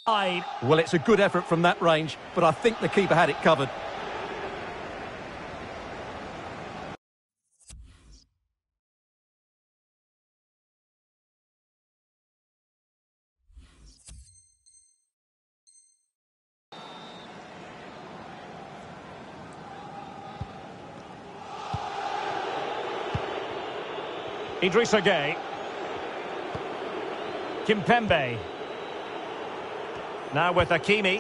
Well, it's a good effort from that range, but I think the keeper had it covered. Idrissa Gueye. Kimpembe. Now with Hakimi.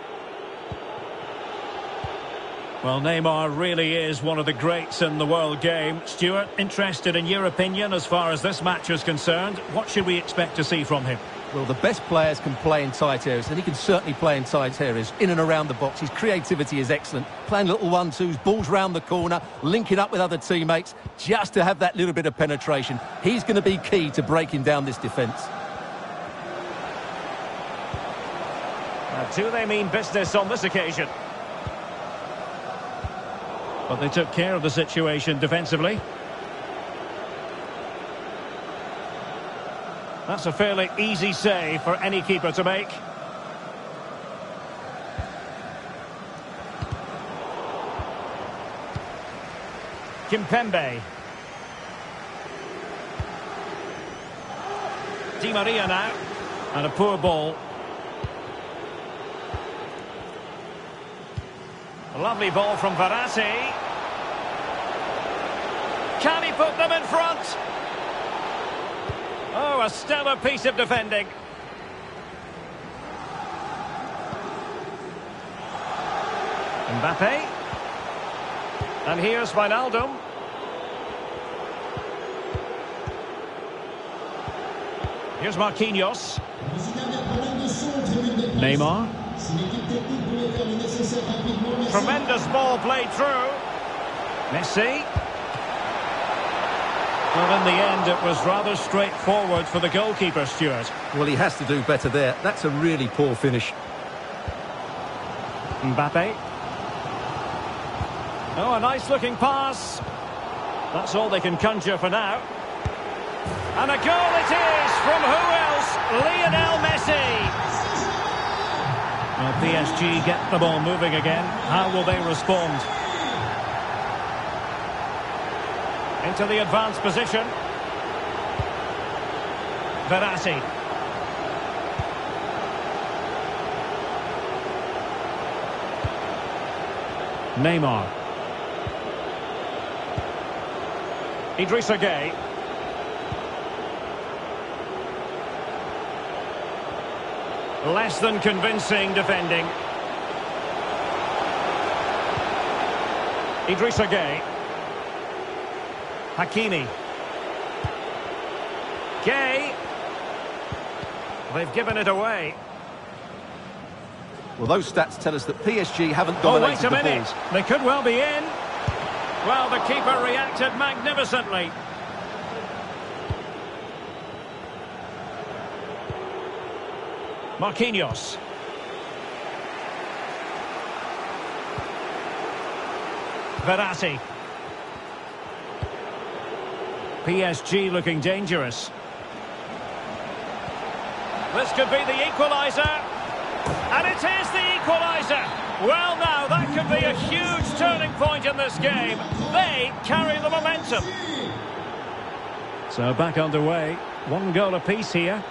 Well, Neymar really is one of the greats in the world game. Stuart, interested in your opinion as far as this match is concerned. What should we expect to see from him? Well, the best players can play in tight areas, and he can certainly play in tight areas, in and around the box. His creativity is excellent. Playing little 1-2s, balls round the corner, linking up with other teammates, just to have that little bit of penetration. He's going to be key to breaking down this defence. Now, do they mean business on this occasion? But they took care of the situation defensively. That's a fairly easy save for any keeper to make. Kimpembe. Di Maria now. And a poor ball. A lovely ball from Verratti. Can he put them in front? Oh, a stellar piece of defending. Mbappe. And here's Wijnaldum. Here's Marquinhos. Neymar. Tremendous ball played through. Messi. Well, in the end, it was rather straightforward for the goalkeeper, Stuart. Well, he has to do better there. That's a really poor finish. Mbappe. Oh, a nice-looking pass. That's all they can conjure for now. And a goal it is from who else? Lionel Messi. Well, PSG get the ball moving again. How will they respond? Into the advanced position. Verratti. Neymar. Idrissa Gueye. Less than convincing defending. Idrissa Gueye. Hakimi. Gueye. They've given it away. Well, those stats tell us that PSG haven't Oh, dominated wait a the minute. balls. They could well be in. Well, the keeper reacted magnificently. Marquinhos. Verratti. PSG looking dangerous. This could be the equaliser. And it is the equaliser. Well, now, that could be a huge turning point in this game. They carry the momentum. So back underway. 1 goal apiece here.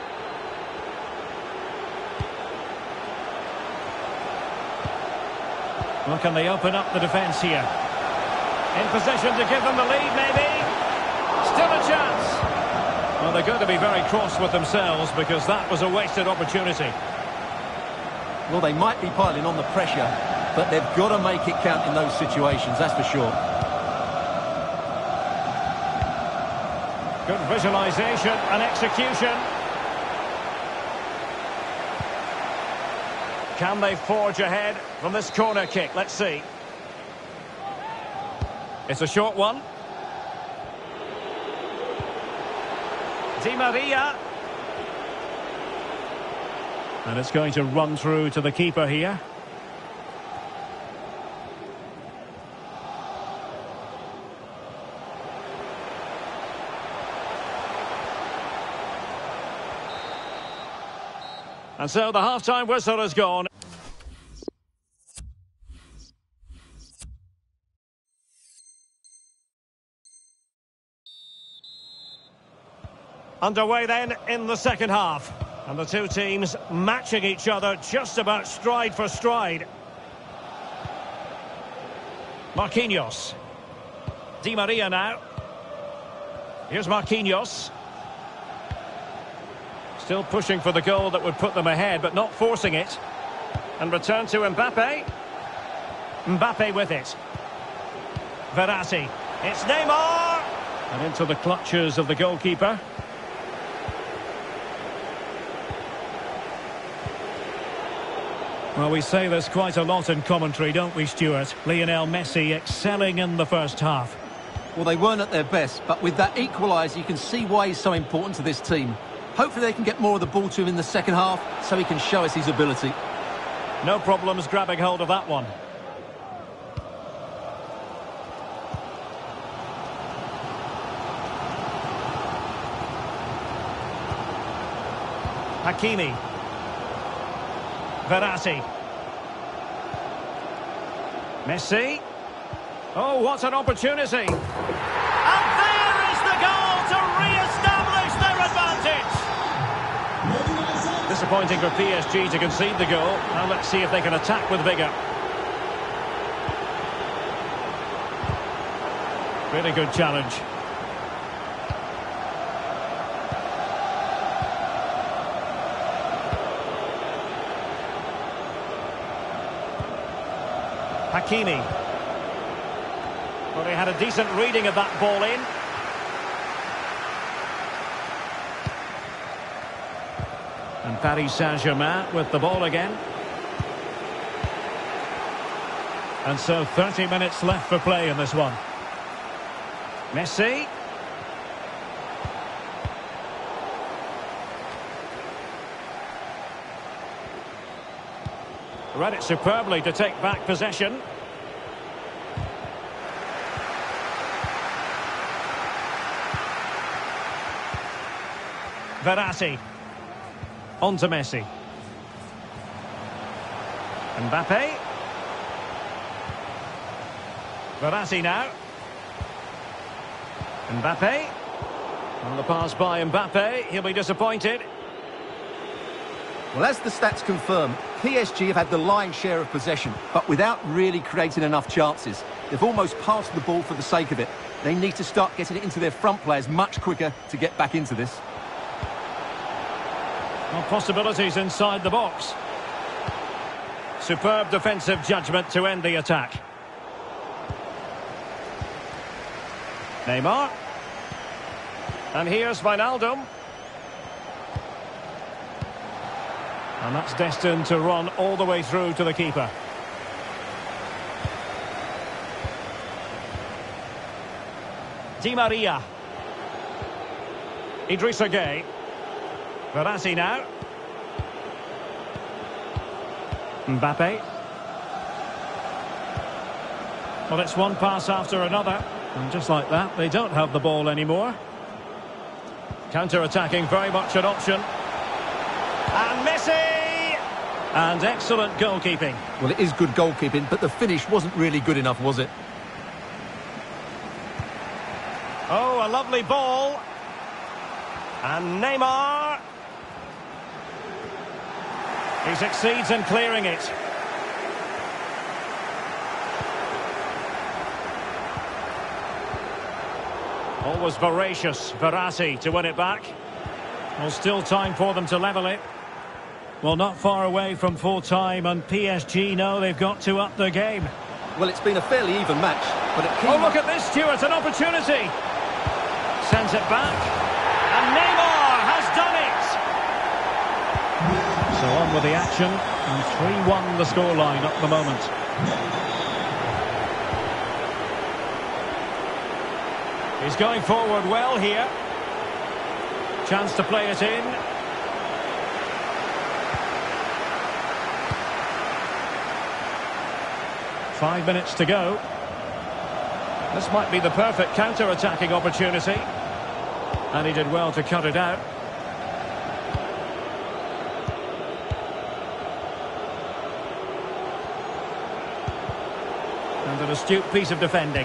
Well, can they open up the defence here? In position to give them the lead, maybe. Still a chance. Well, they're going to be very cross with themselves because that was a wasted opportunity. Well, they might be piling on the pressure, but they've got to make it count in those situations, that's for sure. Good visualisation and execution. Can they forge ahead from this corner kick? Let's see. It's a short one. Di Maria. And it's going to run through to the keeper here. And so the half-time whistle has gone. Underway then in the second half. And the two teams matching each other just about stride for stride. Marquinhos. Di Maria now. Here's Marquinhos. Still pushing for the goal that would put them ahead, but not forcing it. And return to Mbappe. Mbappe with it. Verratti. It's Neymar! And into the clutches of the goalkeeper. Well, we say this quite a lot in commentary, don't we, Stuart? Lionel Messi excelling in the first half. Well, they weren't at their best, but with that equaliser, you can see why he's so important to this team. Hopefully they can get more of the ball to him in the second half so he can show us his ability. No problems grabbing hold of that one. Hakimi. Verratti. Messi. Oh, what an opportunity. And there is the goal to re-establish their advantage. Disappointing for PSG to concede the goal. Now let's see if they can attack with vigour. Really good challenge. Hakimi. Well, he had a decent reading of that ball in. And Paris Saint-Germain with the ball again. And so 30 minutes left for play in this one. Messi. Read it superbly to take back possession. Verratti. On to Messi. Mbappe. Verratti now. Mbappe. On the pass by Mbappe. He'll be disappointed. Well, as the stats confirm, PSG have had the lion's share of possession, but without really creating enough chances. They've almost passed the ball for the sake of it. They need to start getting it into their front players much quicker to get back into this. Well, possibilities inside the box. Superb defensive judgment to end the attack. Neymar. And here's Wijnaldum. And that's destined to run all the way through to the keeper. Di Maria. Idrissa Gueye. Verratti now. Mbappe. Well, it's one pass after another. And just like that, they don't have the ball anymore. Counter-attacking, very much an option. And Messi! And excellent goalkeeping. Well, it is good goalkeeping, but the finish wasn't really good enough, was it? Oh, a lovely ball. And Neymar. He succeeds in clearing it. Always voracious, Verratti to win it back. Well, still time for them to level it. Well, not far away from full time, and PSG know they've got to up their game. Well, it's been a fairly even match, but it Oh, look at this, Stuart, an opportunity. Sends it back. And Neymar has done it. So on with the action, and 3-1 the scoreline at the moment. He's going forward well here. Chance to play it in. Five minutes to go. This might be the perfect counter-attacking opportunity. And he did well to cut it out. An astute piece of defending.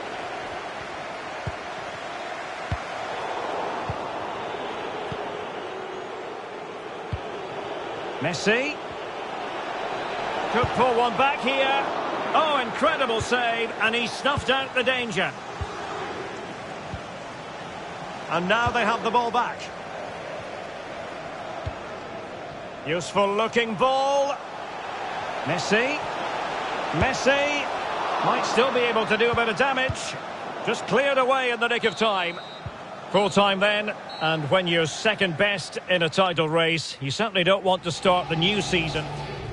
Messi. Could pull one back here. Oh, incredible save, and he snuffed out the danger. And now they have the ball back. Useful looking ball. Messi. Messi might still be able to do a bit of damage. Just cleared away in the nick of time. Full time then, and when you're second best in a title race, you certainly don't want to start the new season.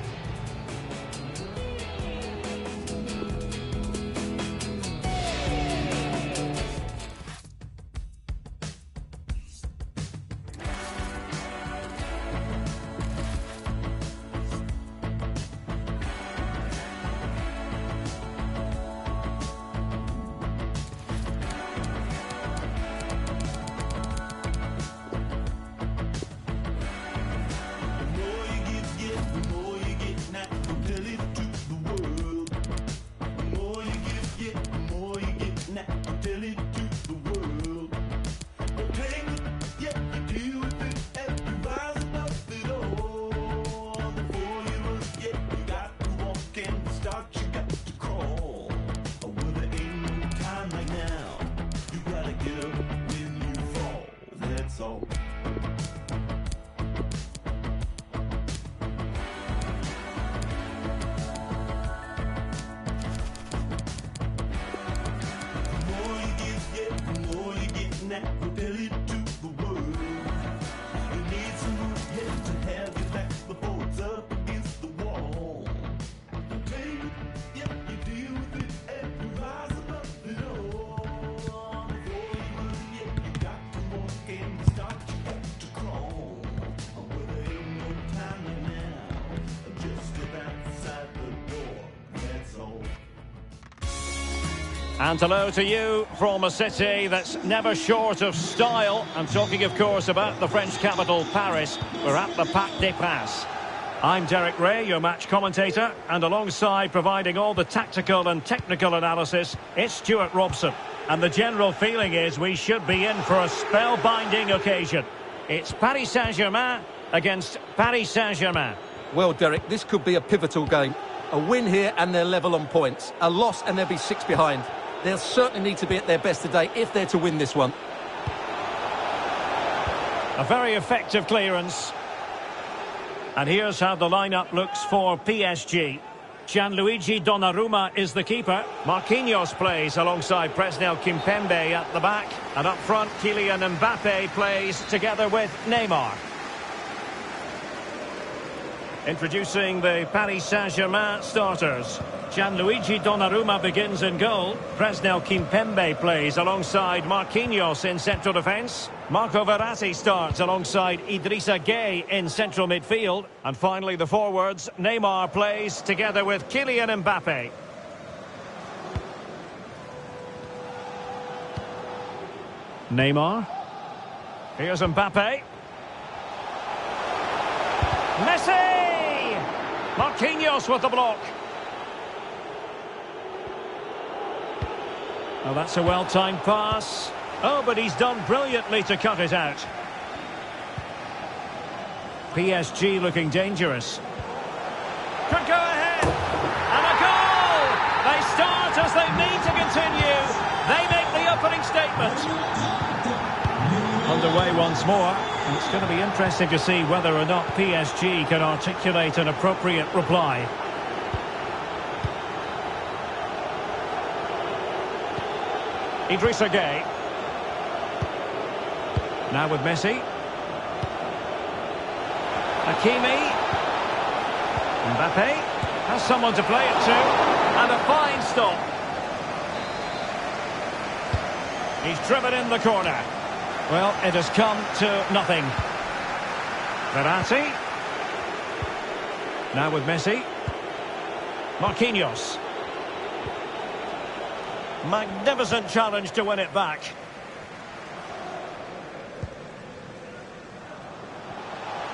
And hello to you from a city that's never short of style. I'm talking, of course, about the French capital, Paris. We're at the Parc des Princes. I'm Derek Ray, your match commentator, and alongside providing all the tactical and technical analysis, it's Stuart Robson. And the general feeling is we should be in for a spellbinding occasion. It's Paris Saint-Germain against Paris Saint-Germain. Well, Derek, this could be a pivotal game. A win here and they're level on points. A loss and they'll be 6 behind. They'll certainly need to be at their best today if they're to win this one. A very effective clearance. And here's how the lineup looks for PSG. Gianluigi Donnarumma is the keeper. Marquinhos plays alongside Presnel Kimpembe at the back. And up front, Kylian Mbappe plays together with Neymar. Introducing the Paris Saint-Germain starters. Gianluigi Donnarumma begins in goal. Presnel Kimpembe plays alongside Marquinhos in central defence. Marco Verratti starts alongside Idrissa Gueye in central midfield. And finally the forwards, Neymar plays together with Kylian Mbappe. Neymar. Here's Mbappe. Messi! Marquinhos with the block. Well, that's a well-timed pass. Oh, but he's done brilliantly to cut it out. PSG looking dangerous. Could go ahead. And a goal! They start as they need to continue. They make the opening statement. Underway once more. And it's going to be interesting to see whether or not PSG can articulate an appropriate reply. Idrissa Gueye. Now with Messi. Hakimi. Mbappe has someone to play it to. And a fine stop. He's driven in the corner. Well, it has come to nothing. Verratti. Now with Messi. Marquinhos. Magnificent challenge to win it back.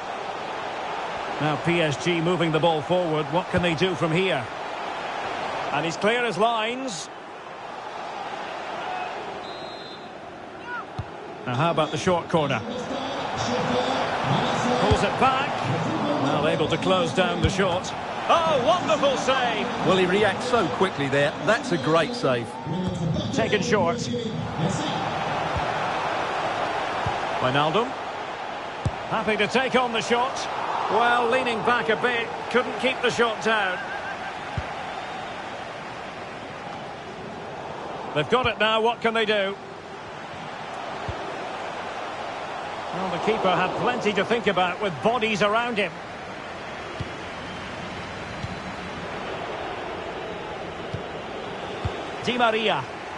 Now PSG moving the ball forward. What can they do from here? And he's clear as lines. Now how about the short corner? Pulls it back. Well, able to close down the shot. Oh, wonderful save! Well, he reacts so quickly there. That's a great save. Taken short. Wijnaldum. Happy to take on the shot. Well, leaning back a bit. Couldn't keep the shot down. They've got it now. What can they do? Well, the keeper had plenty to think about with bodies around him. Di Maria.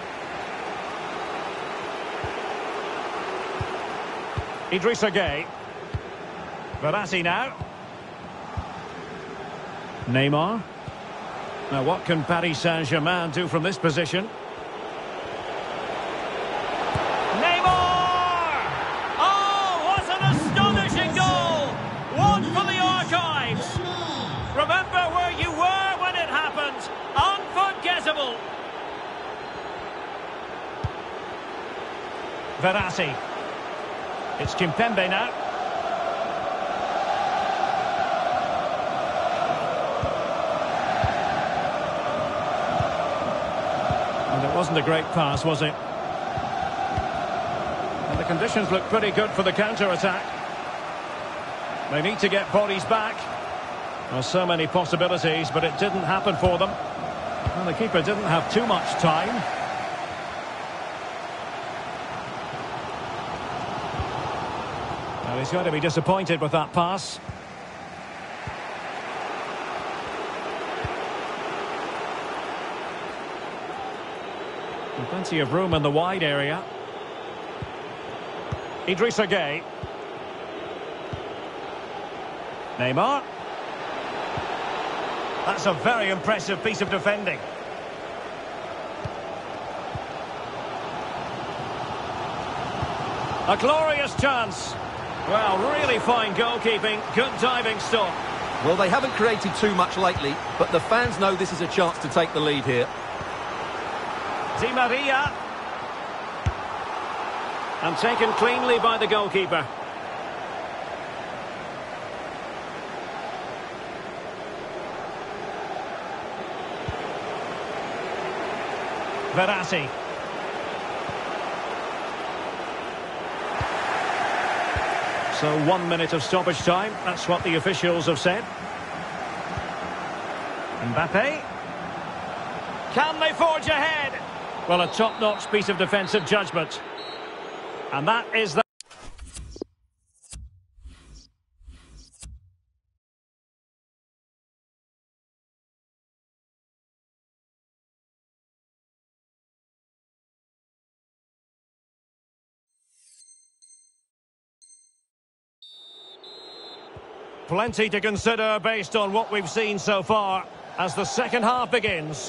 Idrissa Gueye. Verratti now. Neymar. Now what can Paris Saint-Germain do from this position? Neymar! Oh, what an astonishing goal! One for the archives. Remember where you were when it happened. Unforgettable. Verratti. It's Kimpembe now. And it wasn't a great pass, was it? And the conditions look pretty good for the counter-attack. They need to get bodies back. There are so many possibilities, but it didn't happen for them. And the keeper didn't have too much time. Well, he's going to be disappointed with that pass. And plenty of room in the wide area. Idrissa Gueye. Neymar. That's a very impressive piece of defending. A glorious chance. Well, really fine goalkeeping, good diving stop. Well, they haven't created too much lately, but the fans know this is a chance to take the lead here. Di Maria. And taken cleanly by the goalkeeper. Verratti. So 1 minute of stoppage time. That's what the officials have said. Mbappe. Can they forge ahead? Well, a top-notch piece of defensive judgment. And that is the... Plenty to consider based on what we've seen so far as the second half begins.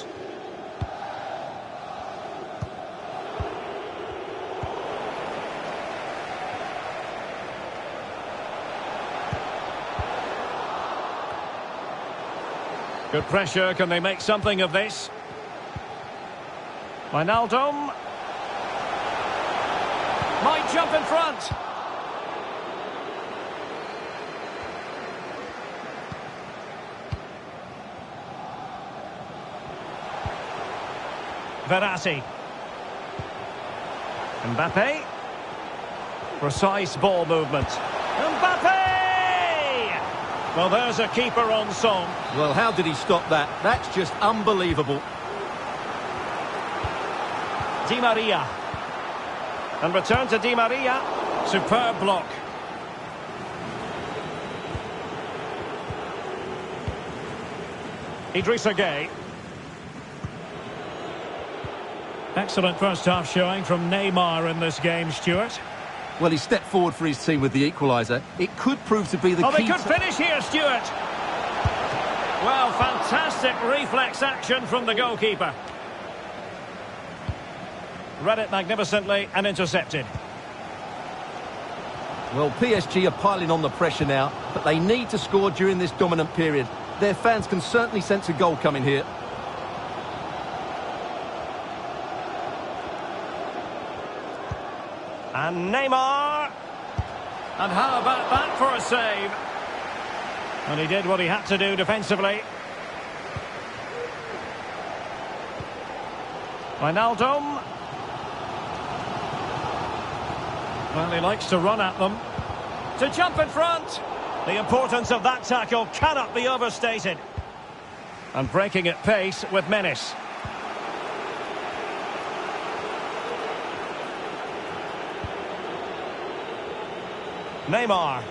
Good pressure. Can they make something of this? Wijnaldum. Might jump in front. Verratti. Mbappe. Precise ball movement. Mbappe! Well, there's a keeper on song. Well, how did he stop that? That's just unbelievable. Di Maria. And return to Di Maria. Superb block. Idrissa Gueye. Excellent first half showing from Neymar in this game, Stuart. Well, he stepped forward for his team with the equaliser. It could prove to be the key... Oh, they could finish here, Stuart. Well, fantastic reflex action from the goalkeeper. Read it magnificently and intercepted. Well, PSG are piling on the pressure now, but they need to score during this dominant period. Their fans can certainly sense a goal coming here. And Neymar. And how about that for a save? And he did what he had to do defensively. Wijnaldum. Well, he likes to run at them. To jump in front. The importance of that tackle cannot be overstated. And breaking at pace with menace. Neymar.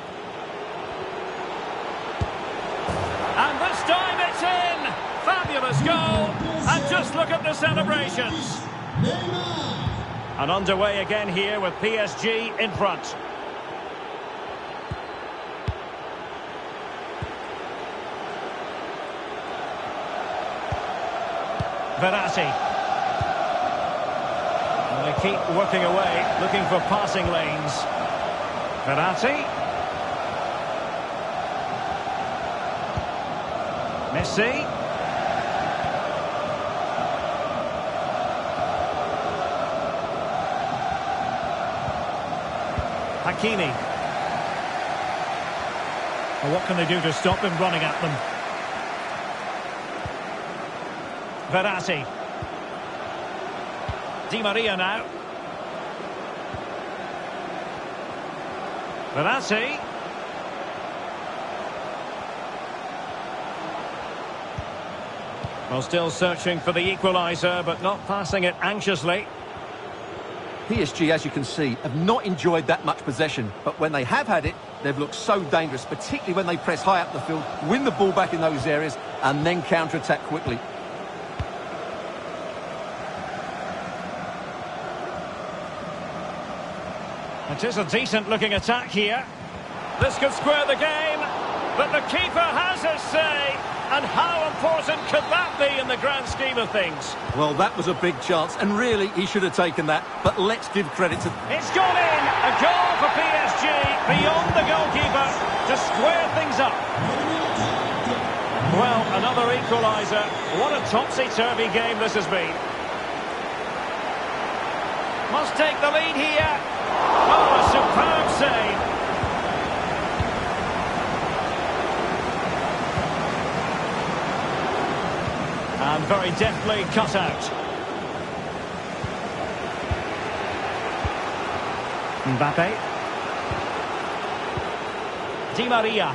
And this time it's in! Fabulous goal! And just look at the celebrations. And underway again here with PSG in front. Verratti. And they keep working away, looking for passing lanes. Verratti. Messi. Hakimi. Well, what can they do to stop him running at them? Verratti. Di Maria now. Verratti. Well, still searching for the equaliser, but not passing it anxiously. PSG, as you can see, have not enjoyed that much possession, but when they have had it, they've looked so dangerous, particularly when they press high up the field, win the ball back in those areas, and then counter-attack quickly. It is a decent-looking attack here. This could square the game, but the keeper has his say. And how important could that be in the grand scheme of things? Well, that was a big chance, and really, he should have taken that. But let's give credit to... It's gone in! A goal for PSG, beyond the goalkeeper, to square things up. Well, another equaliser. What a topsy-turvy game this has been. Must take the lead here. Oh, a superb save. And very deftly cut out. Mbappe. Di Maria.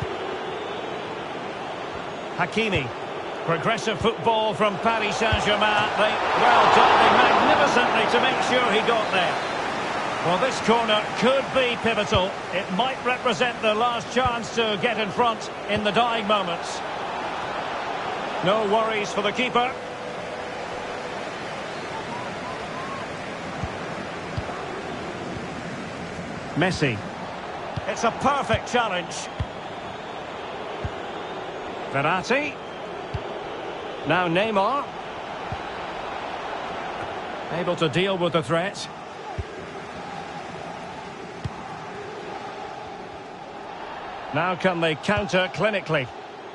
Hakimi. Progressive football from Paris Saint-Germain. They, well, diving magnificently to make sure he got there. Well, this corner could be pivotal. It might represent the last chance to get in front in the dying moments. No worries for the keeper. Messi. It's a perfect challenge. Verratti. Now Neymar. Able to deal with the threat. Now can they counter clinically?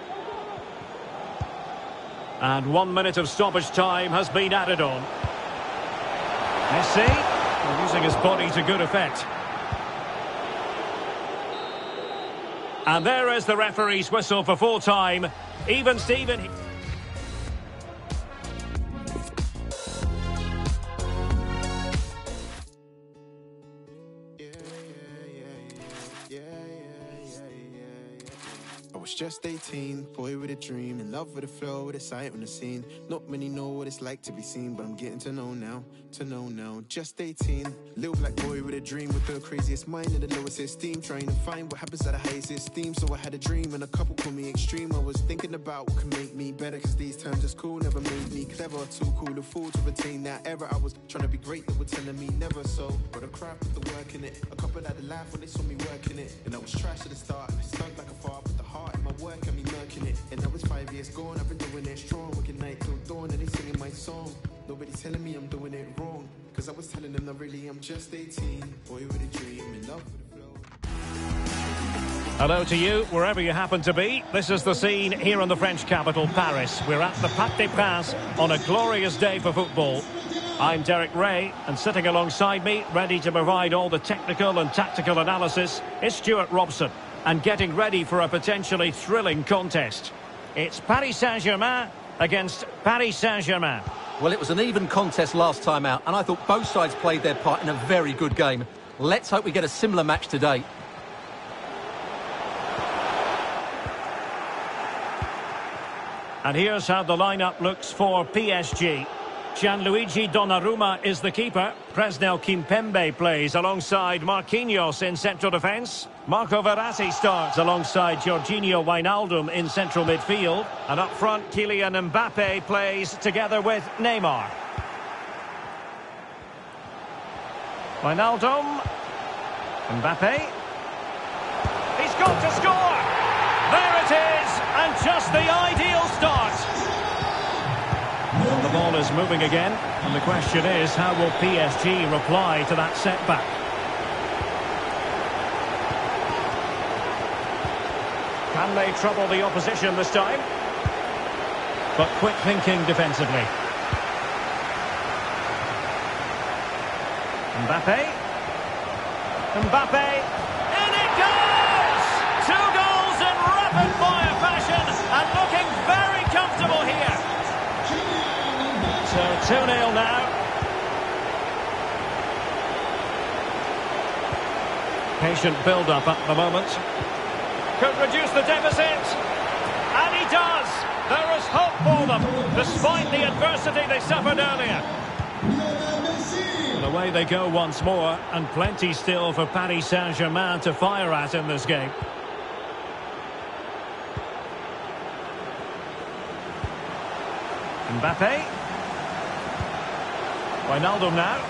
And 1 minute of stoppage time has been added on. Messi, using his body to good effect. And there is the referee's whistle for full time. Even Steven. Just 18, boy with a dream, in love with the flow, with a sight on the scene. Not many know what it's like to be seen, but I'm getting to know now, Just 18, little black boy with a dream, with the craziest mind and the lowest esteem, trying to find what happens at the highest esteem. So I had a dream and a couple call me extreme. I was thinking about what can make me better, cause these terms is cool, never made me clever. Too cool to fool to retain that error. I was trying to be great, they were telling me never. So, but I cried with the work in it. A couple had to laugh when they saw me working it. And I was trash at the start, stuck like a fire, but the heart in my work and me murking it. And now it's 5 years gone, I've been doing it strong, working night till dawn, and they singing my song. Nobody's telling me I'm doing it wrong, cause I was telling them not really, I'm just 18. Boy with a dream, in love with the flow. Hello to you, wherever you happen to be. This is the scene here in the French capital, Paris. We're at the Parc des Princes on a glorious day for football. I'm Derek Ray, and sitting alongside me, ready to provide all the technical and tactical analysis, is Stuart Robson, and getting ready for a potentially thrilling contest. It's Paris Saint-Germain against Paris Saint-Germain. Well, it was an even contest last time out, and I thought both sides played their part in a very good game. Let's hope we get a similar match today. And here's how the lineup looks for PSG. Gianluigi Donnarumma is the keeper. Presnel Kimpembe plays alongside Marquinhos in central defence. Marco Verratti starts alongside Georginio Wijnaldum in central midfield. And up front, Kylian Mbappe plays together with Neymar. Wijnaldum. Mbappe. He's got to score! There it is! And just the ideal start. Well, the ball is moving again, and the question is, how will PSG reply to that setback? Can they trouble the opposition this time? But quick thinking defensively. Mbappe. Mbappe. In it goes! 2 goals in rapid-fire fashion, and looking very comfortable here. So 2-0 now. Patient build-up at the moment. Could reduce the deficit. And he does. There is hope for them, despite the adversity they suffered earlier. And away they go once more, and plenty still for Paris Saint-Germain to fire at in this game. Mbappe. Wijnaldum now.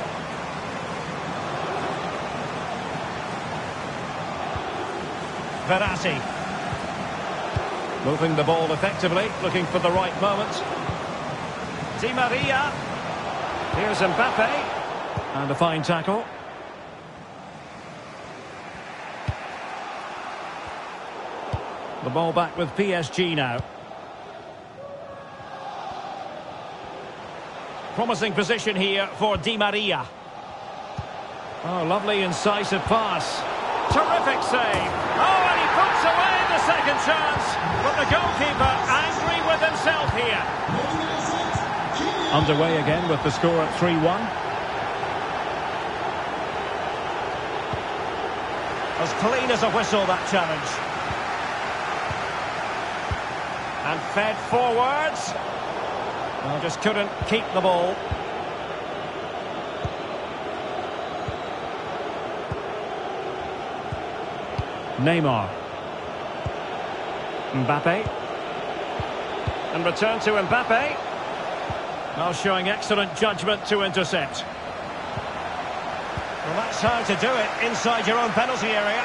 Verratti. Moving the ball effectively, looking for the right moment. Di Maria. Here's Mbappe. And a fine tackle. The ball back with PSG now. Promising position here for Di Maria. Oh, lovely incisive pass. Terrific save. Oh, and he puts away the second chance. But the goalkeeper angry with himself here. Underway again with the score at 3-1. As clean as a whistle, that challenge. And fed forwards. Well, just couldn't keep the ball. Neymar. Mbappe. And return to Mbappe. Now showing excellent judgment to intercept. Well, that's how to do it inside your own penalty area.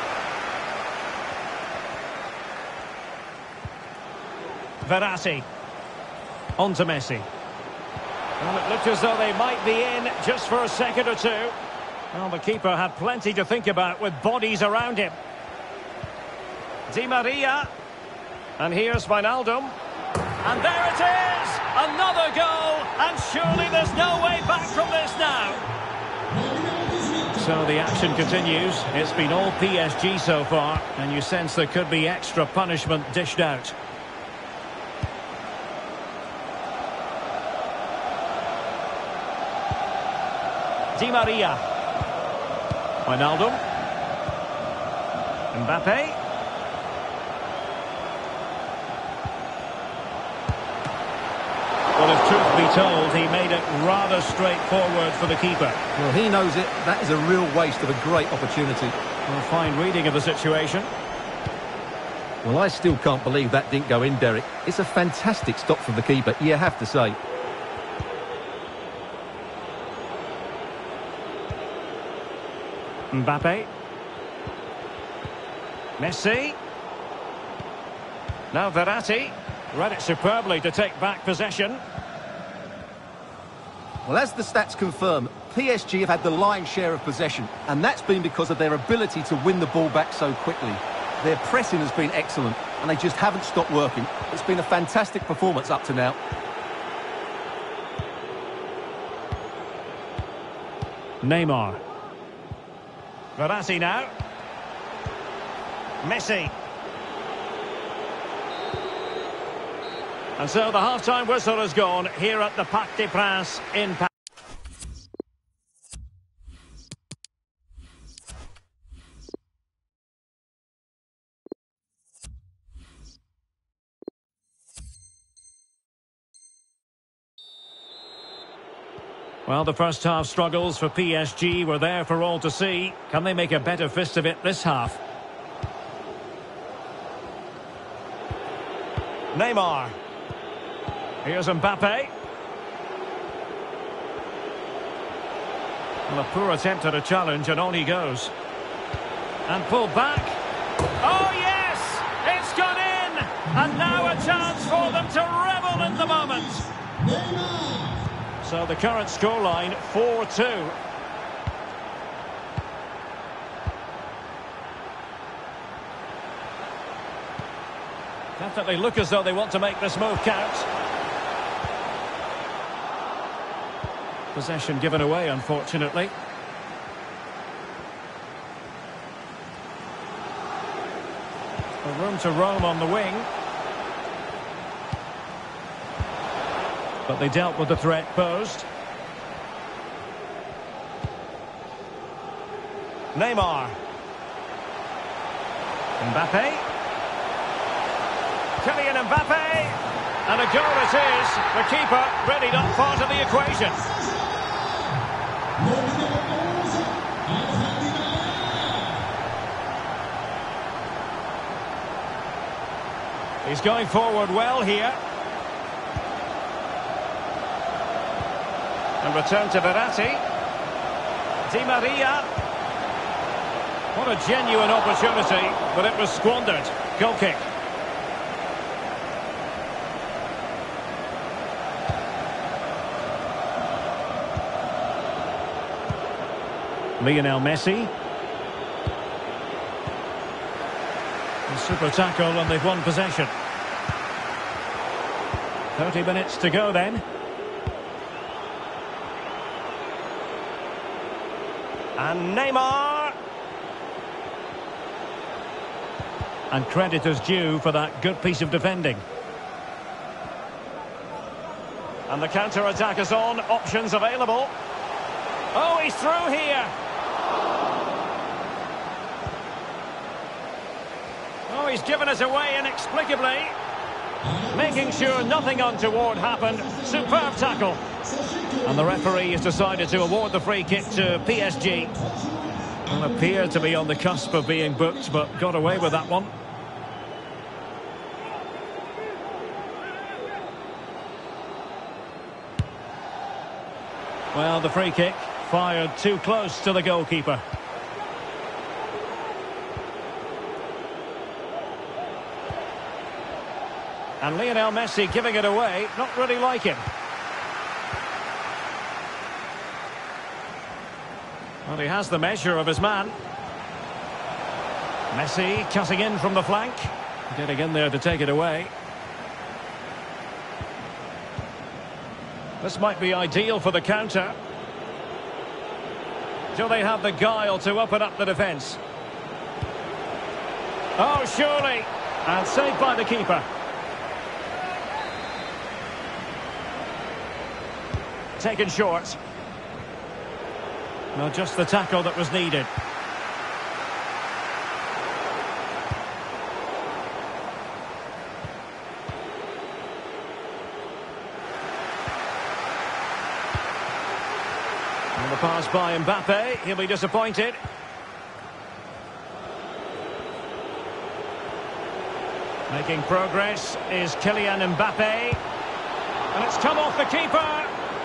Verratti. On to Messi. Well, it looked as though they might be in just for a second or two. Well, the keeper had plenty to think about with bodies around him. Di Maria. And here's Wijnaldum. And there it is! Another goal! And surely there's no way back from this now. So the action continues. It's been all PSG so far, and you sense there could be extra punishment dished out. Di Maria. Wijnaldum. Mbappe. Well, if truth be told, he made it rather straightforward for the keeper. Well, he knows it. That is a real waste of a great opportunity. Well, fine reading of the situation. Well, I still can't believe that didn't go in, Derek. It's a fantastic stop from the keeper, you have to say. Mbappe. Messi. Now Verratti. Read it superbly to take back possession. Well, as the stats confirm, PSG have had the lion's share of possession, and that's been because of their ability to win the ball back so quickly. Their pressing has been excellent, and they just haven't stopped working. It's been a fantastic performance up to now. Neymar. Verratti now. Messi. And so the half-time whistle has gone here at the Parc des Princes in Paris. Well, the first half struggles for PSG were there for all to see. Can they make a better fist of it this half? Neymar. Here's Mbappe. Well, a poor attempt at a challenge, and on he goes. And pulled back. Oh, yes! It's gone in! And now a chance for them to revel in the moment. So the current scoreline, 4-2. Definitely look as though they want to make this move count. Possession given away, unfortunately. A room to roam on the wing. But they dealt with the threat posed. Neymar. Mbappe. Kylian Mbappe. And a goal it is. The keeper really not part of the equation. He's going forward well here. And return to Verratti. Di Maria. What a genuine opportunity, but it was squandered. Goal kick. Lionel Messi. A super tackle and they've won possession. 30 minutes to go then. And Neymar. And credit is due for that good piece of defending. And the counter-attack is on. Options available. Oh, he's through here. Oh, he's given it away inexplicably. Making sure nothing untoward happened. Superb tackle. And the referee has decided to award the free kick to PSG. Well, appeared to be on the cusp of being booked, but got away with that one. Well, the free kick fired too close to the goalkeeper. And Lionel Messi giving it away, not really like him. Well, he has the measure of his man. Messi cutting in from the flank. Getting in there to take it away. This might be ideal for the counter. Do they have the guile to open up the defence? Oh, surely. And saved by the keeper. Taken short. Well, just the tackle that was needed. And the pass by Mbappe. He'll be disappointed. Making progress is Kylian Mbappe. And it's come off the keeper.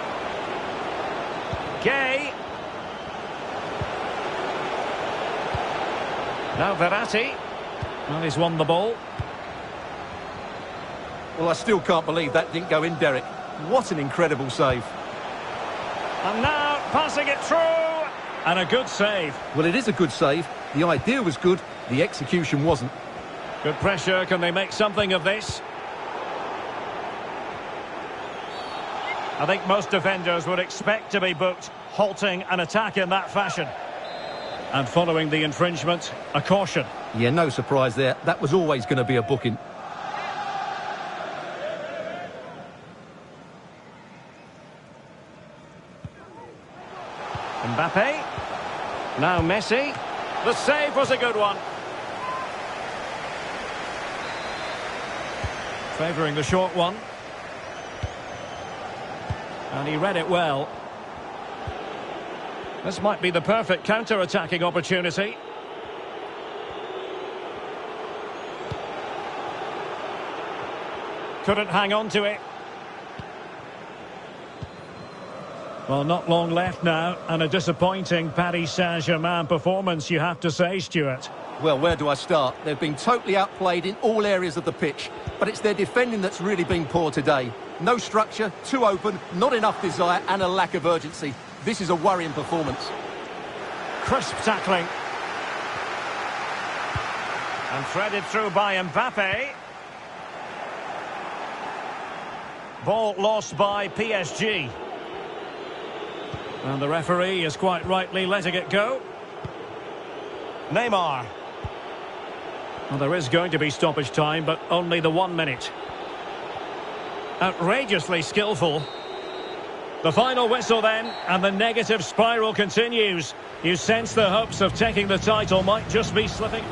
Gay. Now Verratti. Well, he's won the ball. Well, I still can't believe that didn't go in, Derek. What an incredible save. And now passing it through. And a good save. Well, it is a good save. The idea was good. The execution wasn't. Good pressure. Can they make something of this? I think most defenders would expect to be booked halting an attack in that fashion. And following the infringement, a caution. Yeah, no surprise there. That was always going to be a booking. Mbappe. Now Messi. The save was a good one. Favouring the short one. And he read it well. This might be the perfect counter-attacking opportunity. Couldn't hang on to it. Well, not long left now, and a disappointing Paris Saint-Germain performance, you have to say, Stuart. Well, where do I start? They've been totally outplayed in all areas of the pitch, but it's their defending that's really been poor today. No structure, too open, not enough desire, and a lack of urgency. This is a worrying performance. Crisp tackling. And threaded through by Mbappe. Ball lost by PSG. And the referee is quite rightly letting it go. Neymar. Well, there is going to be stoppage time, but only the 1 minute. Outrageously skillful. The final whistle then, and the negative spiral continues. You sense the hopes of taking the title might just be slipping.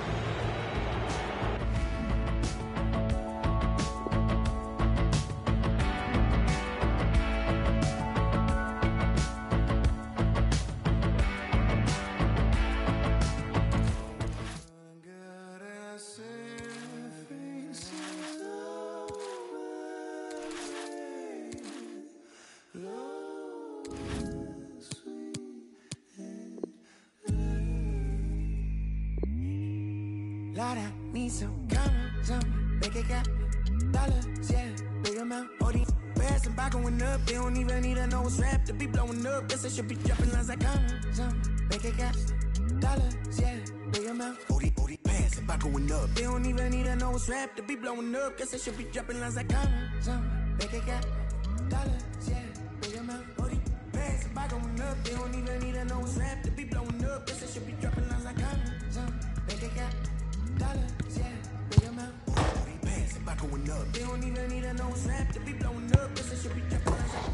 Lord, I need some come, make it got dollars, yeah, big amount. All these bears and by going up, they don't even need a nose rap to be blowing up. Guess I should be dropping lines like come, make it got dollars, yeah, big amount. All these bears and by going up, they don't even need a nose rap to be blowing up. Guess I should be dropping lines like come, make it got dollars, yeah, big amount. All these bears and by going up, they don't even need a nose rap to be blowing up. Guess I should be dropping lines like come, make it got dollars, yeah, big amount. They passing by going up. They don't even need a nose rap to be blowing up. Guess I should be dropping lines like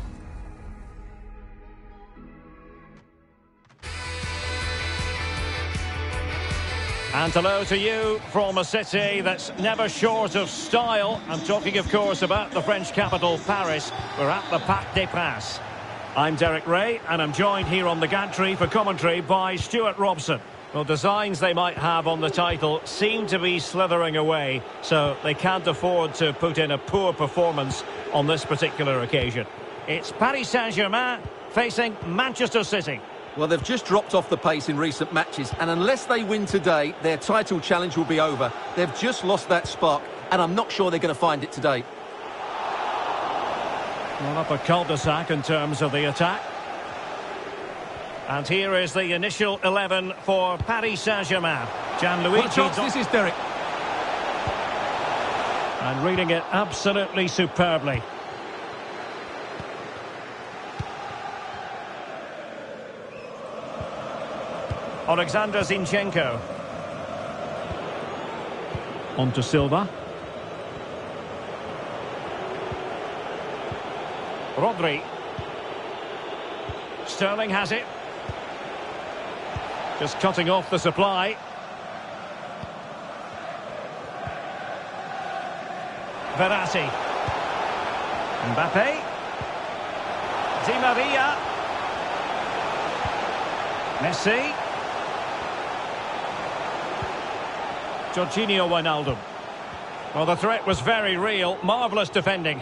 And hello to you from a city that's never short of style. I'm talking, of course, about the French capital, Paris. We're at the Parc des Princes. I'm Derek Ray, and I'm joined here on the gantry for commentary by Stuart Robson. Well, designs they might have on the title seem to be slithering away, so they can't afford to put in a poor performance on this particular occasion. It's Paris Saint-Germain facing Manchester City. Well, they've just dropped off the pace in recent matches, and unless they win today, their title challenge will be over. They've just lost that spark, and I'm not sure they're going to find it today. Well, up a cul-de-sac in terms of the attack. And here is the initial 11 for Paris Saint-Germain. Gianluigi. This is Derek. And reading it absolutely superbly. Alexander Zinchenko. On to Silva. Rodri. Sterling has it. Just cutting off the supply. Verratti. Mbappe. Di Maria. Messi. Jorginho Wijnaldum. Well, the threat was very real. Marvellous defending.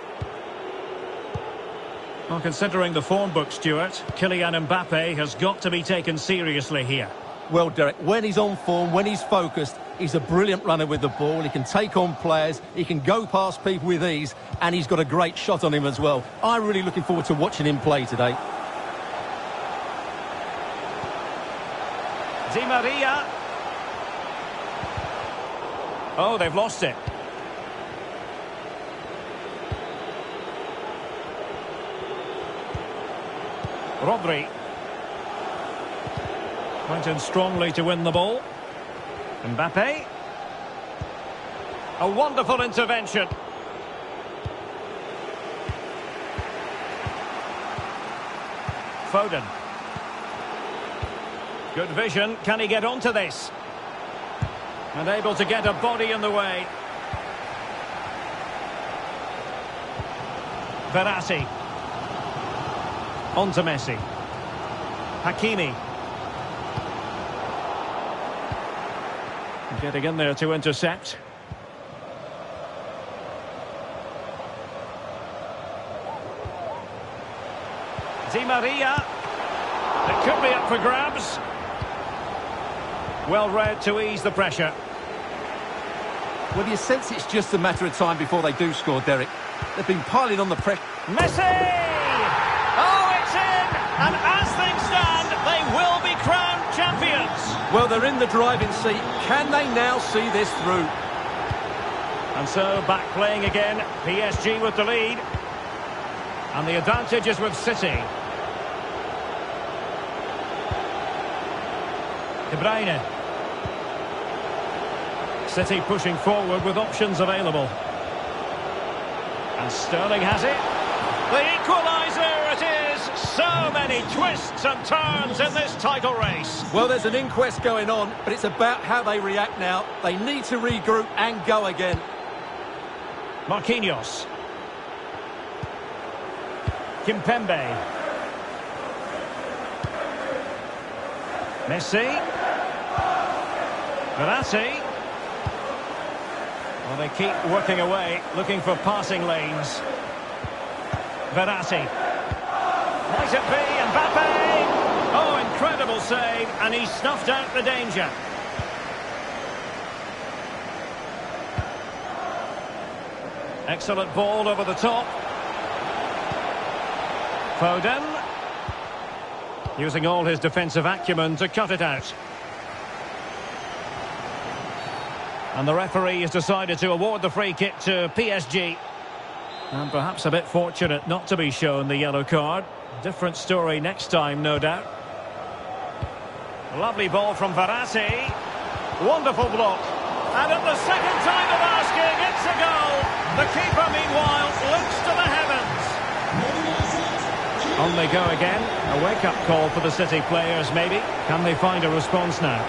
Well, considering the form book, Stuart, Kylian Mbappe has got to be taken seriously here. Well, Derek, when he's on form, when he's focused, he's a brilliant runner with the ball. He can take on players, he can go past people with ease, and he's got a great shot on him as well. I'm really looking forward to watching him play today. Di Maria. Oh, they've lost it. Rodri. Went in strongly to win the ball. Mbappe. A wonderful intervention. Foden. Good vision. Can he get onto this? And able to get a body in the way. Verratti. On to Messi. Hakimi. Getting in there to intercept. Di Maria. It could be up for grabs. Well read to ease the pressure. Well, you sense it's just a matter of time before they do score, Derek. They've been piling on the pressure. Messi! Oh, it's in! And as things stand, they will be crowned champions. Well, they're in the driving seat. Can they now see this through? And so, back playing again. PSG with the lead. And the advantage is with City. De Bruyne. City pushing forward with options available. And Sterling has it. The equaliser it is! So many twists and turns in this title race. Well, there's an inquest going on, but it's about how they react now. They need to regroup and go again. Marquinhos. Kimpembe. Messi. Verratti. Well, they keep working away, looking for passing lanes. Verratti. Might it be Mbappe? Oh, incredible save, and he snuffed out the danger. Excellent ball over the top. Foden. Using all his defensive acumen to cut it out. And the referee has decided to award the free kick to PSG. And perhaps a bit fortunate not to be shown the yellow card. Different story next time, no doubt. Lovely ball from Verratti. Wonderful block. And at the second time of asking, it's a goal. The keeper, meanwhile, looks to the heavens. On they go again. A wake-up call for the City players, maybe. Can they find a response now?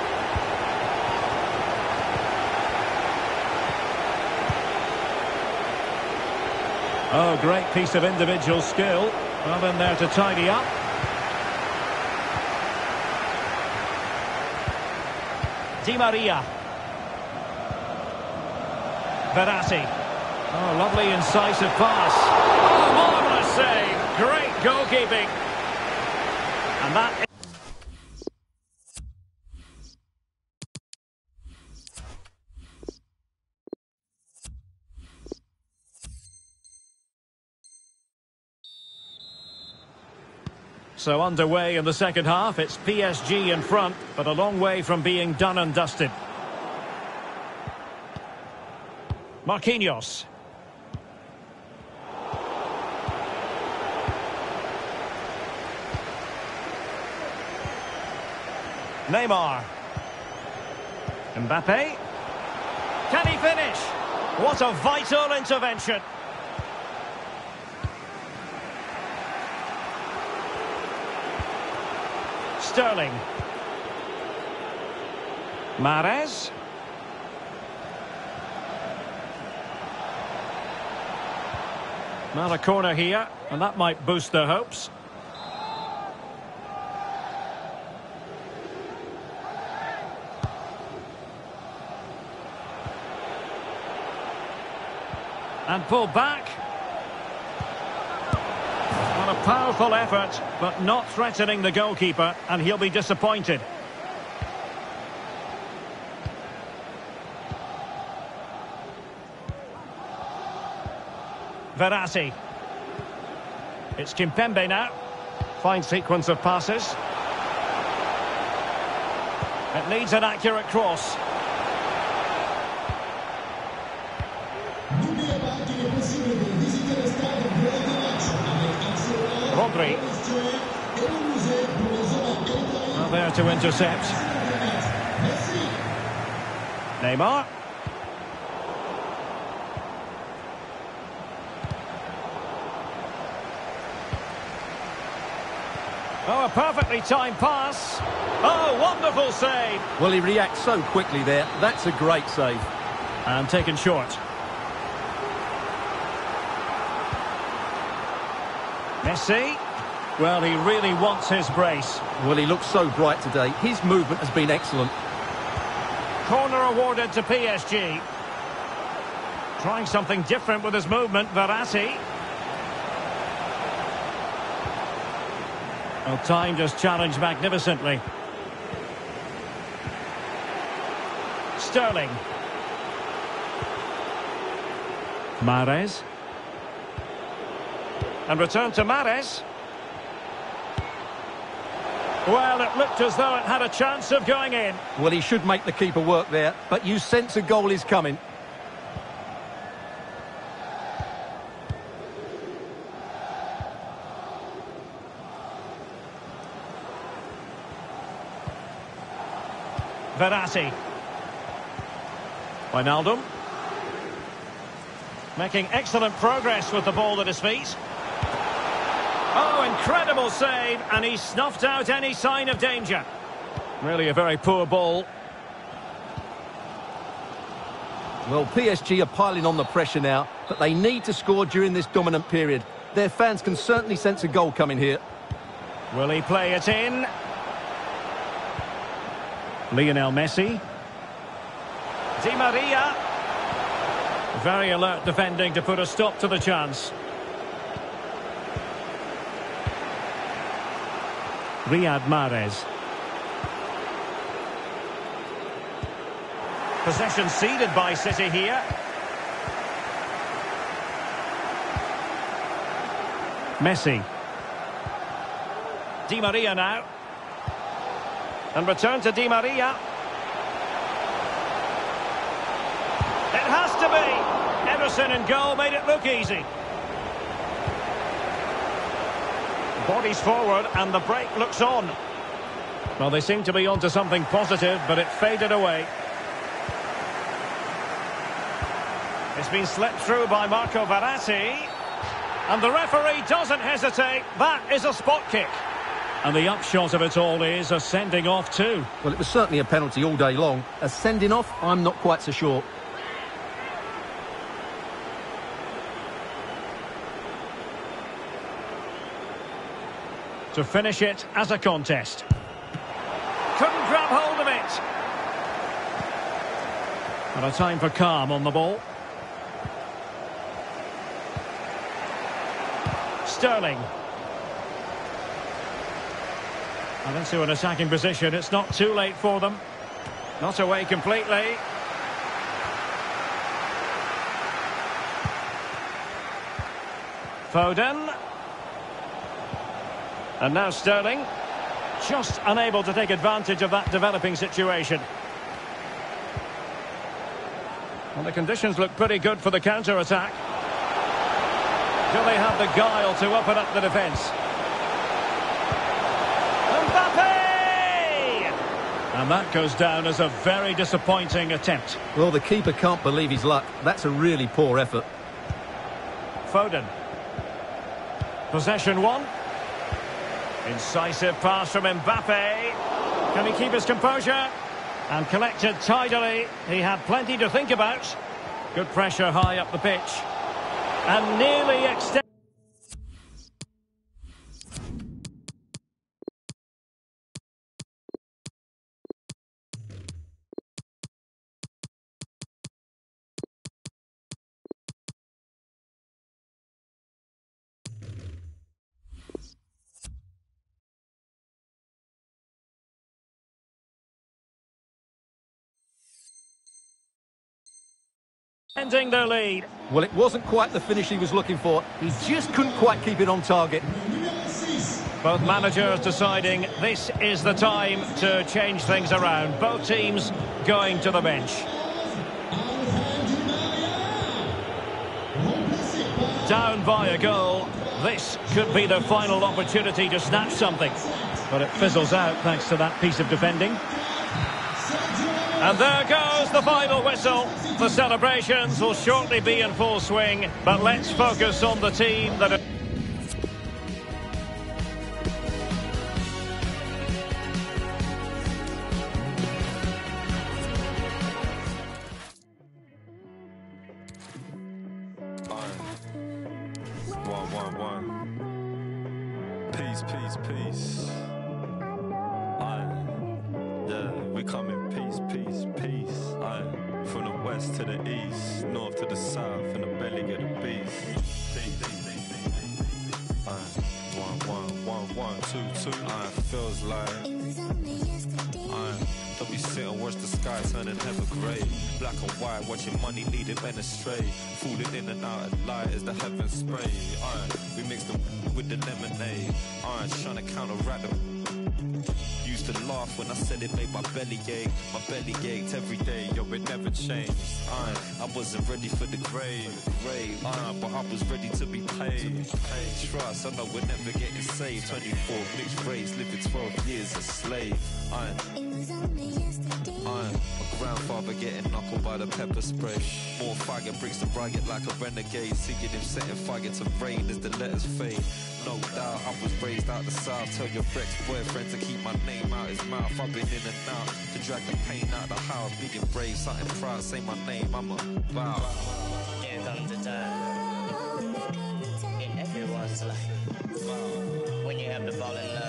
Oh, great piece of individual skill. Well in there to tidy up. Di Maria. Verratti. Oh, lovely incisive pass. Oh, marvellous save. Great goalkeeping. And that... So underway in the second half, it's PSG in front, but a long way from being done and dusted. Marquinhos. Neymar. Mbappe. Can he finish? What a vital intervention. Sterling. Mahrez. Not a corner here, and that might boost their hopes. And pulled back. A powerful effort, but not threatening the goalkeeper, and he'll be disappointed. Verratti. It's Kimpembe now. Fine sequence of passes. It needs an accurate cross. Rodri. Not there to intercept. Neymar. Oh, a perfectly timed pass. Oh, wonderful save. Well, he reacts so quickly there. That's a great save. And taken short. Messi. Well, he really wants his brace. Well, he looks so bright today. His movement has been excellent. Corner awarded to PSG. Trying something different with his movement, Verratti. Well, timed his challenge magnificently. Sterling. Mahrez. And return to Mahrez. Well, it looked as though it had a chance of going in. Well, he should make the keeper work there, but you sense a goal is coming. Verratti. Wijnaldum. Making excellent progress with the ball at his feet. Oh, incredible save, and he snuffed out any sign of danger. Really a very poor ball. Well, PSG are piling on the pressure now, but they need to score during this dominant period. Their fans can certainly sense a goal coming here. Will he play it in? Lionel Messi. Di Maria. Very alert defending to put a stop to the chance. Riyad Mahrez. Possession ceded by City here. Messi. Di Maria now. And return to Di Maria. It has to be. Ederson in goal made it look easy. Bodies forward and the break looks on. Well, they seem to be onto something positive, but it faded away. It's been slipped through by Marco Verratti. And the referee doesn't hesitate. That is a spot kick. And the upshot of it all is a sending off too. Well, it was certainly a penalty all day long. A sending off, I'm not quite so sure. To finish it as a contest. Couldn't grab hold of it. And a time for calm on the ball. Sterling. And into an attacking position. It's not too late for them. Not away completely. Foden. And now Sterling. Just unable to take advantage of that developing situation. Well, the conditions look pretty good for the counter-attack. Do they have the guile to open up the defence? Mbappe! And that goes down as a very disappointing attempt. Well, the keeper can't believe his luck. That's a really poor effort. Foden. Possession one. Incisive pass from Mbappe. Can he keep his composure? And collected tidily. He had plenty to think about. Good pressure high up the pitch. And nearly extended. Ending their lead. Well, it wasn't quite the finish he was looking for. He just couldn't quite keep it on target. Both managers deciding this is the time to change things around. Both teams going to the bench. Down by a goal. This could be the final opportunity to snatch something. But it fizzles out thanks to that piece of defending. And there goes the final whistle. The celebrations will shortly be in full swing, but let's focus on the team that... Peace, peace, peace. Yeah, we come in peace, peace, peace. From the west to the east, north to the south, and the belly of the beast. Peace. 1, 2, 2. Feels like don't be sitting, watch the sky turning heaven grey. Black and white, watching money leading men astray. Falling in and out of light as the heavens spray. We mix them with the lemonade. Trying to counteract them. Used to laugh when I said it made my belly ache. My belly ached every day, yo, it never changed. I wasn't ready for the grave, but I was ready to be paid. Trust, I know we're never getting saved. 24 mixed race, living 12 years a slave. My grandfather getting knuckled by the pepper spray. More fire brings the riot like a renegade. Seeing him setting fire to rain as the letters fade. No doubt, I was raised out the south. Tell your ex-boyfriend to keep my name out his mouth. I've been in and out to drag the pain out the house. Being brave, something proud, say my name, I'm a vow. Here comes the time in everyone's life when you have to fall in love.